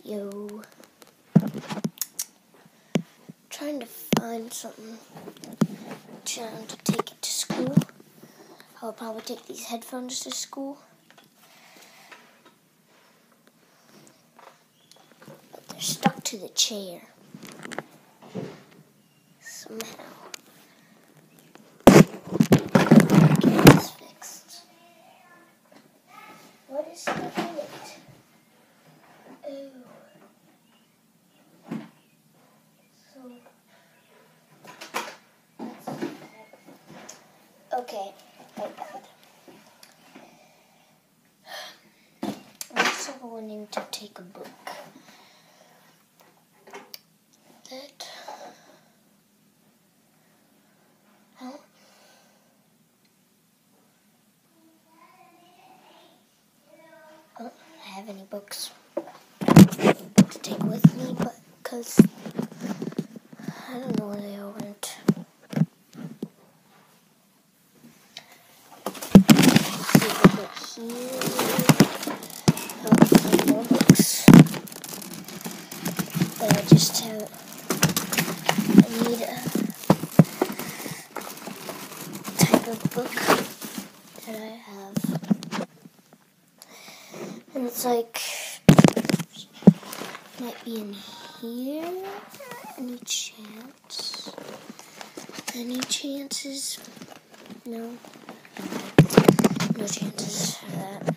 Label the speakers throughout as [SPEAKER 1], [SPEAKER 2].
[SPEAKER 1] Yo. Trying to find something to take it to school. I'll probably take these headphones to school. But they're stuck to the chair. Somehow. Get this fixed. What is stuck in it? Oh. Okay, I got it. I'm also wanting to take a book that I don't have any books to take with me, but because I don't know where they all went. Here, some more books, but I just have, I need a type of book that I have, and it's like, might be in here, any chance? Any chances? No. No chances for that.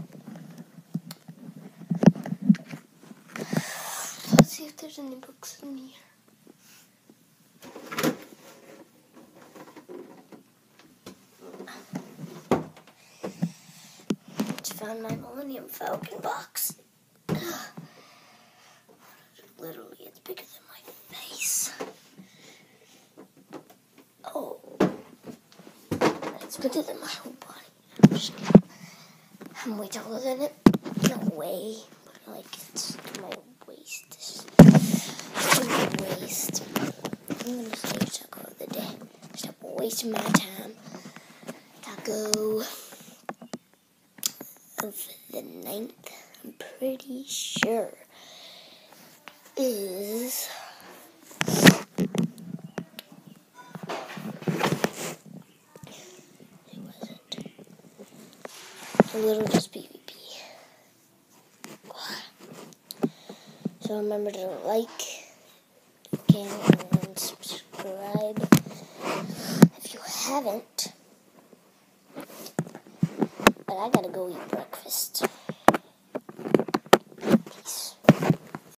[SPEAKER 1] Let's see if there's any books in here. Just found my Millennium Falcon box. Literally, it's bigger than my face. Oh. It's bigger than my whole body. I'm just kidding. I'm way taller than it. No way. But like, it's to my waist. It's to my waist. I'm going to say taco of the day. Stop wasting my time. Taco of the 9th, I'm pretty sure, is a little just PvP. So remember to like, and subscribe if you haven't. But I gotta go eat breakfast.